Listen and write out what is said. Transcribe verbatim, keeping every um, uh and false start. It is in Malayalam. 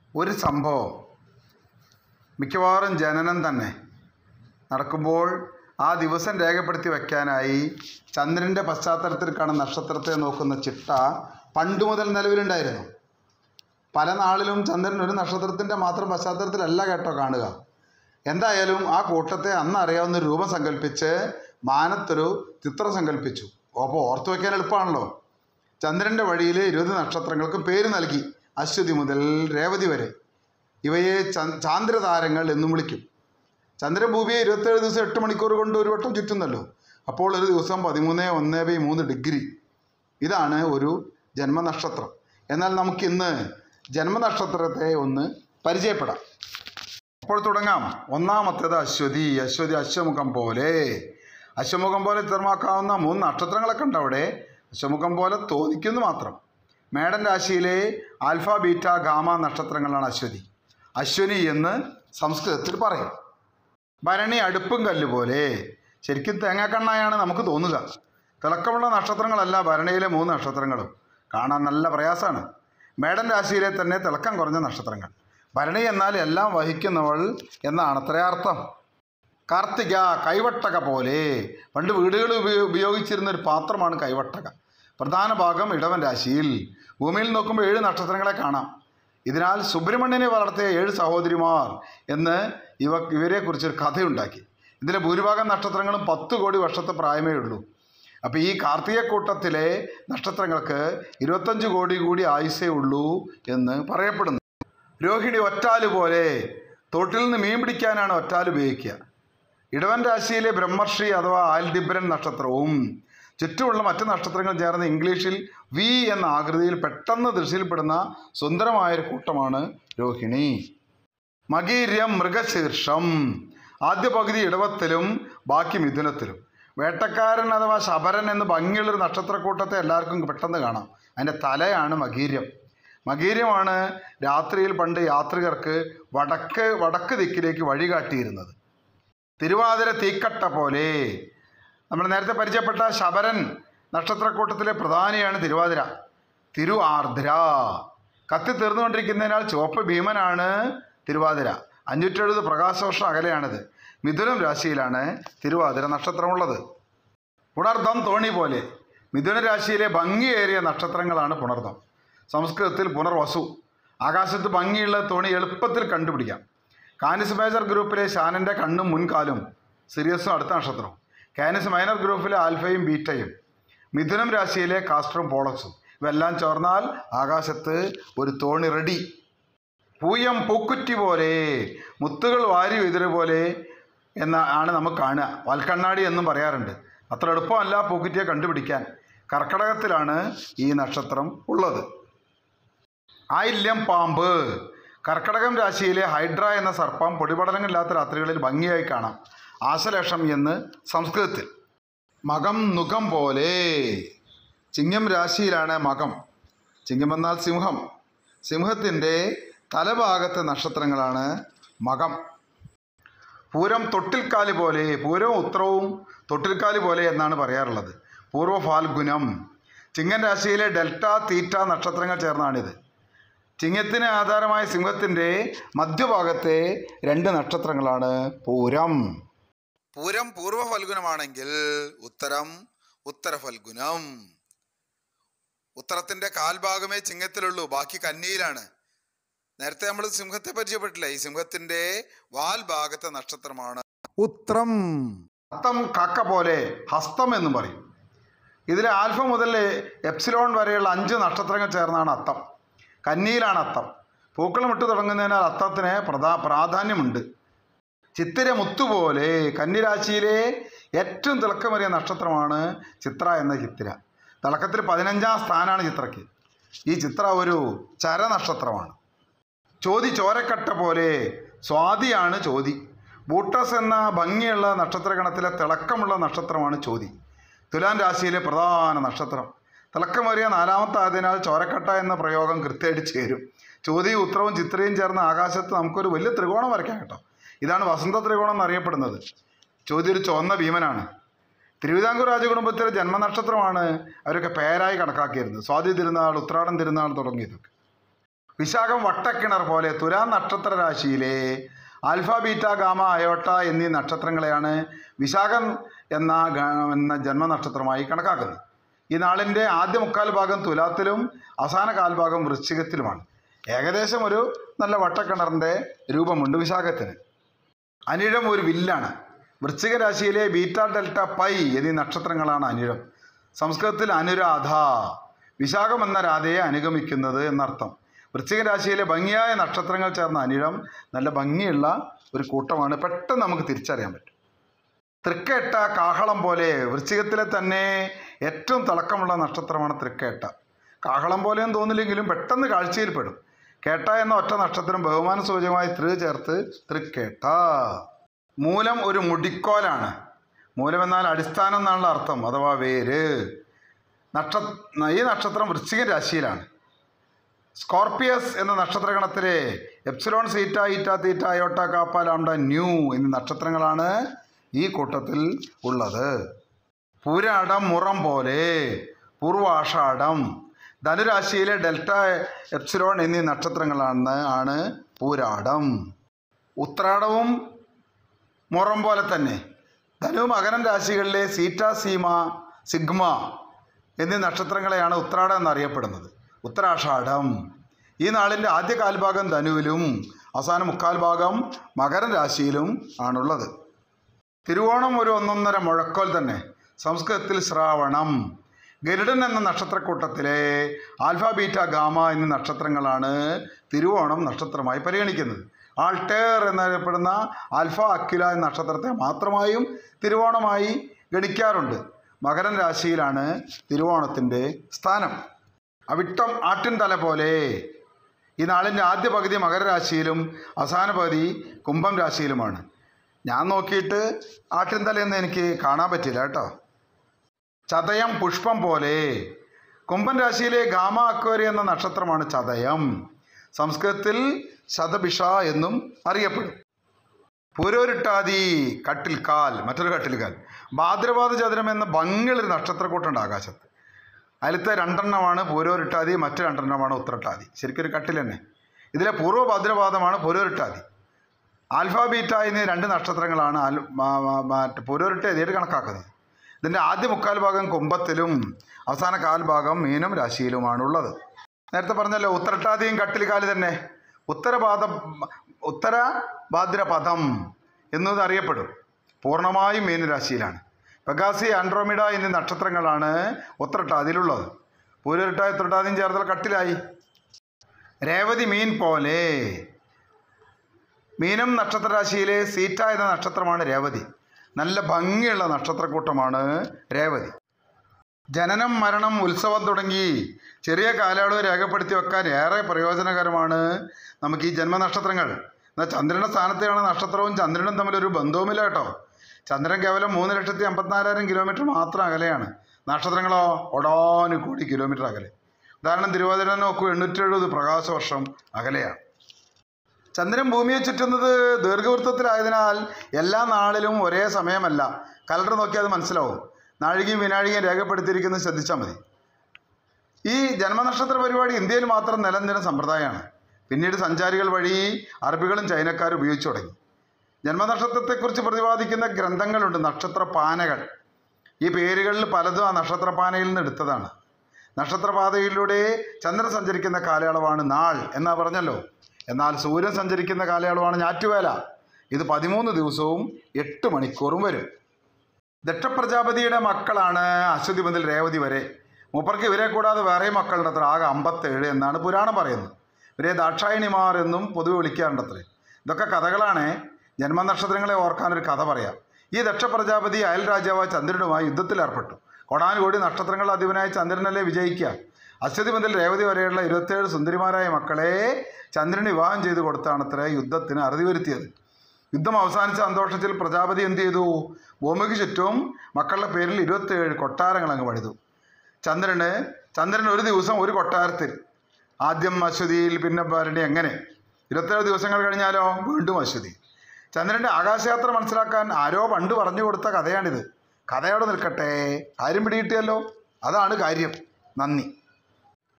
ഒരു സംഭവം മിക്കവാറും ജനനം തന്നെ നടക്കുമ്പോൾ ആ ദിവസം രേഖപ്പെടുത്തി വയ്ക്കാനായി ചന്ദ്രൻ്റെ പശ്ചാത്തലത്തിൽ കാണുന്ന നക്ഷത്രത്തെ നോക്കുന്ന ചിട്ട പണ്ട് മുതൽ നിലവിലുണ്ടായിരുന്നു. പല നാളിലും ചന്ദ്രൻ ഒരു നക്ഷത്രത്തിൻ്റെ മാത്രം പശ്ചാത്തലത്തിലല്ല കേട്ടോ കാണുക. എന്തായാലും ആ കൂട്ടത്തെ അന്ന് അറിയാവുന്ന രൂപം സങ്കല്പിച്ച് മാനത്തൊരു ചിത്രം സങ്കല്പിച്ചു. അപ്പോൾ ഓർത്തു വയ്ക്കാൻ എളുപ്പമാണല്ലോ. ചന്ദ്രൻ്റെ വഴിയിൽ ഇരുപത് നക്ഷത്രങ്ങൾക്ക് പേര് നൽകി. അശ്വതി മുതൽ രേവതി വരെ. ഇവയെ ചാന്ദ്രതാരങ്ങൾ എന്നും വിളിക്കും. ചന്ദ്രഭൂമിയെ ഇരുപത്തേഴ് ദിവസം എട്ട് മണിക്കൂർ കൊണ്ട് ഒരു വട്ടം ചുറ്റുന്നല്ലോ. അപ്പോൾ ഒരു ദിവസം പതിമൂന്ന് ഒന്ന് ബൈ മൂന്ന് ഡിഗ്രി. ഇതാണ് ഒരു ജന്മനക്ഷത്രം. എന്നാൽ നമുക്കിന്ന് ജന്മനക്ഷത്രത്തെ ഒന്ന് പരിചയപ്പെടാം. അപ്പോൾ തുടങ്ങാം. ഒന്നാമത്തേത് അശ്വതി. അശ്വതി അശ്വമുഖം പോലെ. അശ്വമുഖം പോലെ ചിത്രമാക്കാവുന്ന മൂന്ന് നക്ഷത്രങ്ങളൊക്കെ ഉണ്ട് അവിടെ. അശ്വമുഖം പോലെ തോന്നിക്കുന്നു മാത്രം. മേടൻ രാശിയിലെ ആൽഫ ബീറ്റ ഗാമ നക്ഷത്രങ്ങളാണ് അശ്വതി. അശ്വനി എന്ന് സംസ്കൃതത്തിൽ പറയും. ഭരണി അടുപ്പും കല്ല് പോലെ. ശരിക്കും തേങ്ങാക്കണ്ണായാണ് നമുക്ക് തോന്നുക. തിളക്കമുള്ള നക്ഷത്രങ്ങളല്ല ഭരണിയിലെ മൂന്ന് നക്ഷത്രങ്ങളും. കാണാൻ നല്ല പ്രയാസമാണ്. മേടൻ രാശിയിലെ തന്നെ തിളക്കം കുറഞ്ഞ നക്ഷത്രങ്ങൾ. ഭരണി എന്നാൽ എല്ലാം വഹിക്കുന്നവൾ എന്നാണ് അത്ര അർത്ഥം. കാർത്തിക കൈവട്ടക പോലെ. പണ്ട് വീടുകളിൽ ഉപയോ ഉപയോഗിച്ചിരുന്ന ഒരു പാത്രമാണ് കൈവട്ടക. പ്രധാന ഭാഗം ഇടവൻ രാശിയിൽ. ഭൂമിയിൽ നോക്കുമ്പോൾ ഏഴ് നക്ഷത്രങ്ങളെ കാണാം. ഇതിനാൽ സുബ്രഹ്മണ്യനെ വളർത്തിയ ഏഴ് സഹോദരിമാർ എന്ന് ഇവ ഇവരെക്കുറിച്ചൊരു കഥയുണ്ടാക്കി. ഇതിലെ ഭൂരിഭാഗം നക്ഷത്രങ്ങളും പത്ത് കോടി വർഷത്തെ പ്രായമേ ഉള്ളൂ. അപ്പോൾ ഈ കാർത്തികക്കൂട്ടത്തിലെ നക്ഷത്രങ്ങൾക്ക് ഇരുപത്തഞ്ച് കോടി കൂടി ആയുസേ ഉള്ളൂ എന്ന് പറയപ്പെടുന്നു. രോഹിണി ഒറ്റാല് പോലെ. തോട്ടിൽ നിന്ന് മീൻ പിടിക്കാനാണ് ഒറ്റാൽ ഉപയോഗിക്കുക. ഇടവൻ രാശിയിലെ ബ്രഹ്മർഷി അഥവാ ആൽഡിബ്രൻ നക്ഷത്രവും ചുറ്റുമുള്ള മറ്റ് നക്ഷത്രങ്ങൾ ചേർന്ന് ഇംഗ്ലീഷിൽ വി എന്ന ആകൃതിയിൽ പെട്ടെന്ന് ദൃശ്യപ്പെടുന്ന സുന്ദരമായൊരു കൂട്ടമാണ് രോഹിണി. മകീര്യം മൃഗശീർഷം. ആദ്യ പകുതി ഇടവത്തിലും ബാക്കി മിഥുനത്തിലും. വേട്ടക്കാരൻ അഥവാ ശബരൻ എന്ന് ഭംഗിയുള്ളൊരു നക്ഷത്രക്കൂട്ടത്തെ എല്ലാവർക്കും പെട്ടെന്ന് കാണാം. അതിൻ്റെ തലയാണ് മകീര്യം. മകീര്യമാണ് രാത്രിയിൽ പണ്ട് യാത്രികർക്ക് വടക്ക് വടക്ക് ദിക്കിലേക്ക് വഴികാട്ടിയിരുന്നത്. തിരുവാതിര തീക്കട്ട പോലെ. നമ്മൾ നേരത്തെ പരിചയപ്പെട്ട ശബരൻ നക്ഷത്രക്കൂട്ടത്തിലെ പ്രധാനിയാണ് തിരുവാതിര. തിരു ആർദ്ര. കത്തി തീർന്നുകൊണ്ടിരിക്കുന്നതിനാൽ ചുവപ്പ് ഭീമനാണ് തിരുവാതിര. അഞ്ഞൂറ്റെഴുപത് പ്രകാശവർഷം അകലെയാണിത്. മിഥുനം രാശിയിലാണ് തിരുവാതിര നക്ഷത്രമുള്ളത്. പുണർദം തോണി പോലെ. മിഥുന രാശിയിലെ ഭംഗിയേറിയ നക്ഷത്രങ്ങളാണ് പുണർദം. സംസ്കൃതത്തിൽ പുനർവസു. ആകാശത്ത് ഭംഗിയുള്ള തോണി എളുപ്പത്തിൽ കണ്ടുപിടിക്കാം. കാനിസ് മേജർ ഗ്രൂപ്പിലെ ശാനൻ്റെ കണ്ണും മുൻകാലും സിറിയസും അടുത്ത നക്ഷത്രം. കാനിസ് മൈനർ ഗ്രൂപ്പിലെ ആൽഫയും ബീറ്റയും. മിഥുനം രാശിയിലെ കാസ്റ്ററും പോളക്സും. ഇവെല്ലാം ചേർന്നാൽ ആകാശത്ത് ഒരു തോണി റെഡി. പൂയം പൂക്കുറ്റി പോലെ. മുത്തുകൾ വാരി വിതറ് പോലെ എന്ന ആണ് നമുക്ക് കാണുക. വാൽക്കണ്ണാടി എന്നും പറയാറുണ്ട്. അത്ര എളുപ്പമല്ല പൂക്കുറ്റിയെ കണ്ടുപിടിക്കാൻ. കർക്കടകത്തിലാണ് ഈ നക്ഷത്രം ഉള്ളത്. ആയില്യം പാമ്പ്. കർക്കടകം രാശിയിലെ ഹൈഡ്ര എന്ന സർപ്പം പൊടിപടലങ്ങളില്ലാത്ത രാത്രികളിൽ ഭംഗിയായി കാണാം. ആശലേഷം എന്ന് സംസ്കൃതത്തിൽ. മകം നുകം പോലെ. ചിങ്ങം രാശിയിലാണ് മകം. ചിങ്ങം എന്നാൽ സിംഹം. സിംഹത്തിൻ്റെ തലഭാഗത്തെ നക്ഷത്രങ്ങളാണ് മകം. പൂരം തൊട്ടിൽക്കാല് പോലെ. പൂരവും ഉത്രവും തൊട്ടിൽക്കാല് പോലെ എന്നാണ് പറയാറുള്ളത്. പൂർവ്വ ഫാൽഗുനം. ചിങ്ങൻ രാശിയിലെ ഡെൽറ്റ തീറ്റ നക്ഷത്രങ്ങൾ ചേർന്നാണിത്. ചിങ്ങത്തിന് ആധാരമായ സിംഹത്തിൻ്റെ മധ്യഭാഗത്തെ രണ്ട് നക്ഷത്രങ്ങളാണ് പൂരം. പൂരം പൂർവ്വ ഫൽഗുനമാണെങ്കിൽ ഉത്തരം ഉത്തര ഫൽഗുനം. ഉത്തരത്തിൻ്റെ കാൽഭാഗമേ ചിങ്ങത്തിലുള്ളൂ, ബാക്കി കന്നിയിലാണ്. നേരത്തെ നമ്മൾ സിംഹത്തെ പരിചയപ്പെട്ടില്ല. ഈ സിംഹത്തിൻ്റെ വാൽ ഭാഗത്തെ നക്ഷത്രമാണ് ഉത്രം. ഹസ്തം കാക്ക പോലെ. ഹസ്തം എന്നും പറയും. ഇതിലെ ആൽഫ മുതൽ എപ്സിലോൺ വരെയുള്ള അഞ്ച് നക്ഷത്രങ്ങൾ ചേർന്നാണ് അത്തം. കന്നിയിലാണ് അത്തം. പൂക്കളം ഇട്ട് തുടങ്ങുന്നതിനാൽ അത്തത്തിന് പ്രധാ പ്രാധാന്യമുണ്ട്. ചിത്തിര മുത്തുപോലെ. കന്നിരാശിയിലെ ഏറ്റവും തിളക്കമേറിയ നക്ഷത്രമാണ് ചിത്ര എന്ന ചിത്തിര. തിളക്കത്തിൽ പതിനഞ്ചാം സ്ഥാനമാണ് ചിത്രയ്ക്ക്. ഈ ചിത്ര ഒരു ചരനക്ഷത്രമാണ്. ചോതി ചോരക്കട്ട പോലെ. സ്വാതിയാണ് ചോതി. ബൂട്ടസ് എന്ന ഭംഗിയുള്ള നക്ഷത്രഗണത്തിലെ തിളക്കമുള്ള നക്ഷത്രമാണ് ചോതി. തുലാം രാശിയിലെ പ്രധാന നക്ഷത്രം. തിളക്കമേറിയ നാലാമത്തെ ആയതിനാൽ ചോരക്കട്ട എന്ന പ്രയോഗം കൃത്യമായിട്ട് ചേരും. ചോതിയും ഉത്രവും ചിത്രയും ചേർന്ന ആകാശത്ത് നമുക്കൊരു വലിയ ത്രികോണം വരയ്ക്കാം കേട്ടോ. ഇതാണ് വസന്ത ത്രികോണം എന്നറിയപ്പെടുന്നത്. ചോതി ഒരു ചുവന്ന ഭീമനാണ്. തിരുവിതാംകൂർ രാജകുടുംബത്തിലെ ജന്മനക്ഷത്രമാണ് അവരൊക്കെ പേരായി കണക്കാക്കിയിരുന്നത്. സ്വാതി തിരുനാൾ, ഉത്രാടം തിരുനാൾ തുടങ്ങിയതൊക്കെ. വിശാഖം വട്ടക്കിണർ പോലെ തുലാം നക്ഷത്ര രാശിയിലെ ആൽഫ ബീറ്റ ഗാമ അയോട്ട എന്നീ നക്ഷത്രങ്ങളെയാണ് വിശാഖം എന്ന എന്ന ജന്മനക്ഷത്രമായി കണക്കാക്കുന്നത്. ഈ നാളിൻ്റെ ആദ്യ മുക്കാൽ ഭാഗം തുലാത്തിലും അവസാന കാൽഭാഗം വൃശ്ചികത്തിലുമാണ്. ഏകദേശം ഒരു നല്ല വട്ടക്കിണറിൻ്റെ രൂപമുണ്ട് വിശാഖത്തിന്. അനിഴം ഒരു വില്ലാണ്. വൃശ്ചിക രാശിയിലെ ബീറ്റ ഡെൽറ്റ പൈ എന്നീ നക്ഷത്രങ്ങളാണ് അനിഴം. സംസ്കൃതത്തിൽ അനുരാധ, വിശാഖം എന്ന രാധയെ അനുഗമിക്കുന്നത് എന്നർത്ഥം. വൃശ്ചിക രാശിയിലെ ഭംഗിയായ നക്ഷത്രങ്ങൾ ചേർന്ന അനിഴം നല്ല ഭംഗിയുള്ള ഒരു കൂട്ടമാണ്. പെട്ടെന്ന് നമുക്ക് തിരിച്ചറിയാൻ പറ്റും. തൃക്കേട്ട കാഹളം പോലെ വൃശ്ചികത്തിലെ തന്നെ ഏറ്റവും തിളക്കമുള്ള നക്ഷത്രമാണ് തൃക്കേട്ട. കാഹളം പോലെയും തോന്നില്ലെങ്കിലും പെട്ടെന്ന് കാഴ്ചയിൽപ്പെടും. കേട്ട എന്ന ഒറ്റ നക്ഷത്രം ബഹുമാന സൂചകമായി തൃ ചേർത്ത് തൃക്കേട്ട. മൂലം ഒരു മുടിക്കോലാണ്. മൂലം എന്നാൽ അടിസ്ഥാനം എന്നാണുള്ള അർത്ഥം, അഥവാ വേര്. നക്ഷത്ര ഈ നക്ഷത്രം വൃശ്ചിക രാശിയിലാണ്. സ്കോർപ്പിയസ് എന്ന നക്ഷത്രഗണത്തിലെ epsilon zeta eta theta iota kappa lambda nu എന്നീ നക്ഷത്രങ്ങളാണ് ഈ കൂട്ടത്തിൽ ഉള്ളത്. പൂരാടം മുറം പോലെ, പൂർവാഷാഢം. ധനുരാശിയിലെ ഡെൽറ്റ എപ്സിലോൺ എന്നീ നക്ഷത്രങ്ങളാണ് ആണ് പൂരാടം. ഉത്രാടവും മുറം പോലെ തന്നെ. ധനു മകരം രാശികളിലെ സീറ്റ സീമ സിഗ്മ എന്നീ നക്ഷത്രങ്ങളെയാണ് ഉത്രാടം എന്നറിയപ്പെടുന്നത്. ഉത്തരാഷാഢം. ഈ നാളിൻ്റെ ആദ്യ കാൽഭാഗം ധനുവിലും അവസാന മുക്കാൽ ഭാഗം മകരം രാശിയിലും ആണുള്ളത്. തിരുവോണം ഒരു ഒന്നൊന്നര മുഴക്കോൽ തന്നെ. സംസ്കൃതത്തിൽ ശ്രാവണം. ഗരുഡൻ എന്ന നക്ഷത്രക്കൂട്ടത്തിലെ ആൽഫ ബീറ്റ ഗാമ എന്നീ നക്ഷത്രങ്ങളാണ് തിരുവോണം നക്ഷത്രമായി പരിഗണിക്കുന്നത്. ആൾട്ടേർ എന്നറിയപ്പെടുന്ന ആൽഫ അക്വില എന്ന നക്ഷത്രത്തെ മാത്രമായും തിരുവോണമായി ഗണിക്കാറുണ്ട്. മകരം രാശിയിലാണ് തിരുവോണത്തിൻ്റെ സ്ഥാനം. അവിട്ടം ആട്ടിൻ തല പോലെ. ഈ നാളിൻ്റെ ആദ്യ പകുതി മകരരാശിയിലും അവസാന പകുതി കുംഭം രാശിയിലുമാണ്. ഞാൻ നോക്കിയിട്ട് ആട്ടിൻ തലയെന്ന് എനിക്ക് കാണാൻ പറ്റില്ല കേട്ടോ. ചതയം പുഷ്പം പോലെ. കുംഭൻ രാശിയിലെ ഗാമ അക്വേറി എന്ന നക്ഷത്രമാണ് ചതയം. സംസ്കൃതത്തിൽ ശതഭിഷ എന്നും അറിയപ്പെടും. പൂരോരുട്ടാതി കട്ടിൽക്കാൽ, മറ്റൊരു കട്ടിൽക്കാൽ. ഭാദ്രപാദ ചതുരം എന്ന ഭംഗിയുള്ളൊരു നക്ഷത്രക്കൂട്ടുണ്ട് ആകാശത്ത്. അതിലത്തെ രണ്ടെണ്ണമാണ് പൂരോരുട്ടാതി, മറ്റു രണ്ടെണ്ണമാണ് ഉത്രട്ടാതി. ശരിക്കൊരു കട്ടിൽ തന്നെ. ഇതിലെ പൂർവ്വ ഭദ്രപാദമാണ് പൂരോരുട്ടാതി. ആൽഫ ബീറ്റ എന്നീ രണ്ട് നക്ഷത്രങ്ങളാണ് മറ്റ് പൂരോരുട്ടാതിയായിട്ട് കണക്കാക്കുന്നത്. ഇതിൻ്റെ ആദ്യ മുക്കാൽ ഭാഗം കുംഭത്തിലും അവസാന കാൽഭാഗം മീനം രാശിയിലുമാണുള്ളത്. നേരത്തെ പറഞ്ഞല്ലോ ഉത്രട്ടാതിയും കട്ടിൽക്കാല് തന്നെ. ഉത്തരപാദ ഉത്തര ഭാദ്രപദം എന്നത് അറിയപ്പെടും. പൂർണ്ണമായും മീനരാശിയിലാണ്. പെഗാസി, ആൻഡ്രോമിഡ എന്നീ നക്ഷത്രങ്ങളാണ് ഉത്രട്ടാതിയിലുള്ളത്. പൂരോരുട്ടാതി ഉത്രട്ടാതിയും ചേർത്താൽ കട്ടിലായി. രേവതി മീൻ പോലെ. മീനം നക്ഷത്രരാശിയിലെ സീറ്റ എന്ന നക്ഷത്രമാണ് രേവതി. നല്ല ഭംഗിയുള്ള നക്ഷത്രക്കൂട്ടമാണ് രേവതി. ജനനം, മരണം, ഉത്സവം തുടങ്ങി ചെറിയ കാലയളവ് രേഖപ്പെടുത്തി വെക്കാൻ ഏറെ പ്രയോജനകരമാണ് നമുക്ക് ഈ ജന്മനക്ഷത്രങ്ങൾ. എന്നാൽ ചന്ദ്രൻ്റെ സ്ഥാനത്തെയാണ് നക്ഷത്രവും ചന്ദ്രനും തമ്മിലൊരു ബന്ധവുമില്ല കേട്ടോ. ചന്ദ്രൻ കേവലം മൂന്ന് ലക്ഷത്തി അമ്പത്തിനാലായിരം കിലോമീറ്റർ മാത്രം അകലെയാണ്. നക്ഷത്രങ്ങളോ ഒടാനു കോടി കിലോമീറ്റർ അകലെ. ഉദാഹരണം തിരുവാതിര നോക്കൂ, എണ്ണൂറ്റി എഴുപത് പ്രകാശ വർഷം അകലെയാണ്. ചന്ദ്രൻ ഭൂമിയെ ചുറ്റുന്നത് ദീർഘവൃത്തത്തിലായതിനാൽ എല്ലാ നാളിലും ഒരേ സമയമല്ല. കലണ്ടർ നോക്കിയാൽ അത് മനസ്സിലാവും. നാഴികയും വിനാഴികയും രേഖപ്പെടുത്തിയിരിക്കുന്നത് ശ്രദ്ധിച്ചാൽ മതി. ഈ ജന്മനക്ഷത്ര പരിപാടി ഇന്ത്യയിൽ മാത്രം നിലനിന്ന സമ്പ്രദായമാണ്. പിന്നീട് സഞ്ചാരികൾ വഴി അറബികളും ചൈനക്കാരും ഉപയോഗിച്ചു തുടങ്ങി. ജന്മനക്ഷത്രത്തെക്കുറിച്ച് പ്രതിപാദിക്കുന്ന ഗ്രന്ഥങ്ങളുണ്ട്, നക്ഷത്രപാനകൾ. ഈ പേരുകളിൽ പലതും ആ നക്ഷത്രപാനയിൽ നിന്ന് എടുത്തതാണ്. നക്ഷത്രപാതയിലൂടെ ചന്ദ്രൻ സഞ്ചരിക്കുന്ന കാലയളവാണ് നാൾ എന്നാ പറഞ്ഞല്ലോ. എന്നാൽ സൂര്യൻ സഞ്ചരിക്കുന്ന കാലയളവാണ് ഞാറ്റുവേല. ഇത് പതിമൂന്ന് ദിവസവും എട്ട് മണിക്കൂറും വരും. ദക്ഷപ്രജാപതിയുടെ മക്കളാണ് അശ്വതി മുതൽ രേവതി വരെ. മൂപ്പർക്ക് ഇവരെ കൂടാതെ വേറെ മക്കളുടെ അത്ര ആകെ അമ്പത്തേഴ് എന്നാണ് പുരാണം പറയുന്നത്. ഇവരെ ദാക്ഷായണിമാർ എന്നും പൊതുവെ വിളിക്കാറുണ്ടത്രേ. ഇതൊക്കെ കഥകളാണ്. ജന്മനക്ഷത്രങ്ങളെ ഓർക്കാനൊരു കഥ പറയാം. ഈ ദക്ഷപ്രജാപതി അയൽ രാജാവായ ചന്ദ്രനുമായി യുദ്ധത്തിലേർപ്പെട്ടു. കോടാനുകോടി നക്ഷത്രങ്ങളുടെ അധിപനായ ചന്ദ്രനല്ലേ വിജയിക്കുക. അശ്വതി മുതൽ രേവതി വരെയുള്ള ഇരുപത്തേഴ് സുന്ദരിമാരായ മക്കളെ ചന്ദ്രന് വിവാഹം ചെയ്ത് കൊടുത്താണത്രേ യുദ്ധത്തിന് അറുതി വരുത്തിയത്. യുദ്ധം അവസാനിച്ച സന്തോഷത്തിൽ പ്രജാപതി എന്ത് ചെയ്തു? ഭൂമിക്ക് ചുറ്റും മക്കളുടെ പേരിൽ ഇരുപത്തേഴ് കൊട്ടാരങ്ങൾ അങ്ങ് പണിതു. ചന്ദ്രന് ചന്ദ്രൻ ഒരു ദിവസം ഒരു കൊട്ടാരത്തിൽ, ആദ്യം അശ്വതിയിൽ പിന്നെ ഭരണി, എങ്ങനെ ഇരുപത്തേഴ് ദിവസങ്ങൾ കഴിഞ്ഞാലോ വീണ്ടും അശ്വതി. ചന്ദ്രൻ്റെ ആകാശയാത്ര മനസ്സിലാക്കാൻ ആരോ പണ്ട് പറഞ്ഞു കൊടുത്ത കഥയാണിത്. കഥയോടെ നിൽക്കട്ടെ, കാര്യം പിടികിട്ടിയല്ലോ. അതാണ് കാര്യം. നന്ദി.